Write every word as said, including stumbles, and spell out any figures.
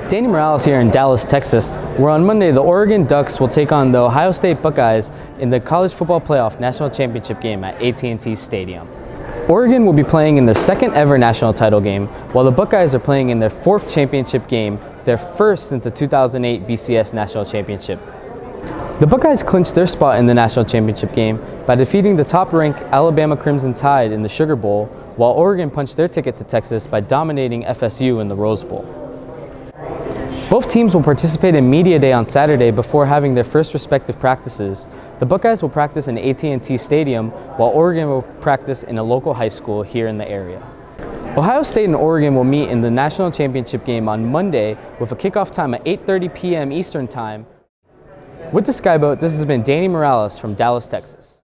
Danny Morales here in Dallas, Texas, where on Monday the Oregon Ducks will take on the Ohio State Buckeyes in the College Football Playoff National Championship game at A T and T Stadium. Oregon will be playing in their second ever national title game, while the Buckeyes are playing in their fourth championship game, their first since the two thousand eight B C S National Championship. The Buckeyes clinched their spot in the national championship game by defeating the top-ranked Alabama Crimson Tide in the Sugar Bowl, while Oregon punched their ticket to Texas by dominating F S U in the Rose Bowl. Both teams will participate in Media Day on Saturday before having their first respective practices. The Buckeyes will practice in A T and T Stadium, while Oregon will practice in a local high school here in the area. Ohio State and Oregon will meet in the national championship game on Monday with a kickoff time at eight thirty p m Eastern Time. With the SkyBoat, this has been Danny Morales from Dallas, Texas.